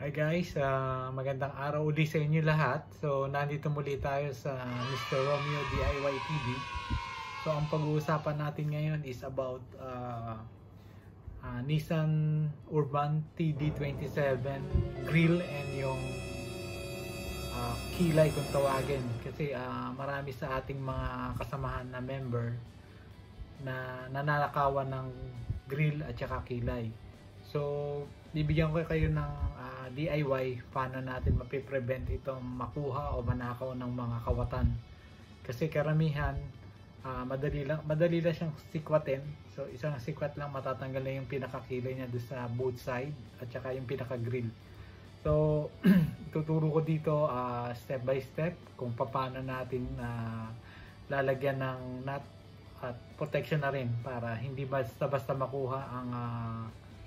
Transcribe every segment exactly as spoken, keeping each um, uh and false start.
Hi guys, uh, magandang araw ulit sa inyo lahat. So nandito muli tayo sa Mister Romeo D I Y T V. So ang pag-uusapan natin ngayon is about uh, uh, Nissan Urban T D twenty-seven grill and yung uh, kilay kung tawagin. Kasi uh, marami sa ating mga kasamahan na member na nananakawan ng grill at saka kilay. So bibigyan ko kayo ng uh, D I Y paano natin mapiprevent itong makuha o manakaw ng mga kawatan. Kasi karamihan uh, madali lang madali lang siyang sikwatin. So isang sikwat lang matatanggal na yung pinakakilay niya doon sa both side at saka yung pinaka-grill. So tuturo ko dito uh, step by step kung paano natin uh, lalagyan ng nut at protection na rin para hindi basta-basta makuha ang uh,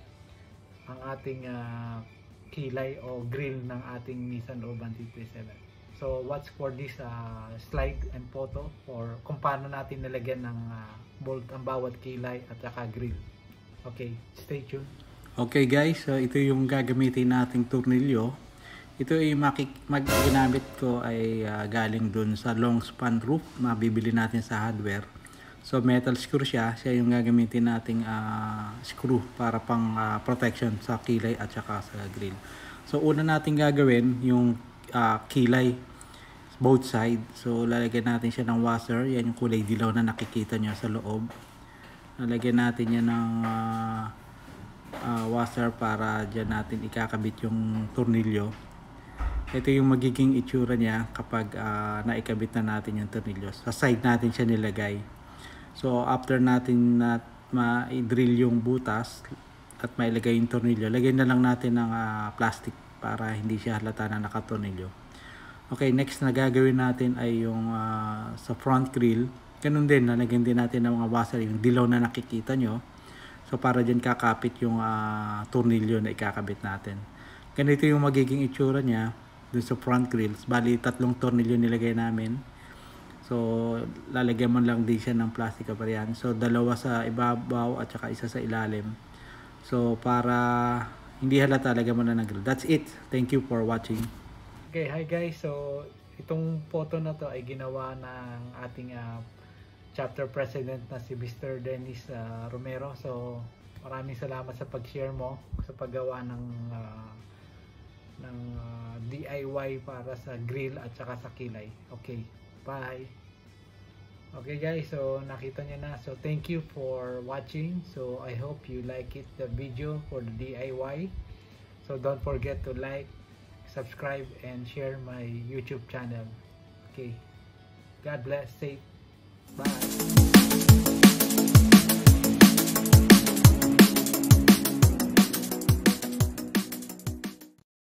ang ating uh, kilay o grill ng ating Nissan Urban T D twenty-seven. So watch for this uh, slide and photo for kung paano natin nilagyan ng uh, bolt ang bawat kilay at saka grill. Okay, stay tuned. Okay guys, so ito yung gagamitin nating tornilyo. Ito ay mag-ginamit ko ay uh, galing dun sa long span roof, mabibili natin sa hardware. So metal screw siya, siya yung gagamitin nating uh, screw para pang uh, protection sa kilay at saka sa grill. So una nating gagawin yung uh, kilay both side. So lalagyan natin siya ng washer, yan yung kulay dilaw na nakikita nyo sa loob. Lalagyan natin yan ng uh, uh, washer para dyan natin ikakabit yung tornilyo. Ito yung magiging itsura niya kapag uh, naikabit na natin yung tornilyo. Sa side natin siya nilagay. So after natin na ma-drill yung butas at mailagay yung tornilyo, lagyan na lang natin ng uh, plastic para hindi siya halata na nakatornilyo. Okay, next na gagawin natin ay yung uh, sa front grill. Ganun din, lalagyan din natin ng mga washer, yung dilaw na nakikita nyo. So para dyan kakapit yung uh, tornilyo na ikakabit natin. Ganito yung magiging itsura niya dun sa front grills. Bali, tatlong tornilyo nilagay namin. So, lalagyan mo lang din siya ng plastic cover yan. So, dalawa sa ibabaw at saka isa sa ilalim. So, para hindi halata, lagyan mo na ng grill. That's it. Thank you for watching. Okay, hi guys. So, itong photo na to ay ginawa ng ating uh, chapter president na si Mister Dennis uh, Romero. So, maraming salamat sa pag-share mo sa paggawa ng uh, ng uh, D I Y para sa grill at saka sa kilay. Okay. Bye. Okay guys, so nakita nyo na. So thank you for watching. So I hope you like it, the video for the D I Y. So don't forget to like, subscribe and share my YouTube channel. Okay. God bless. Safe. Bye.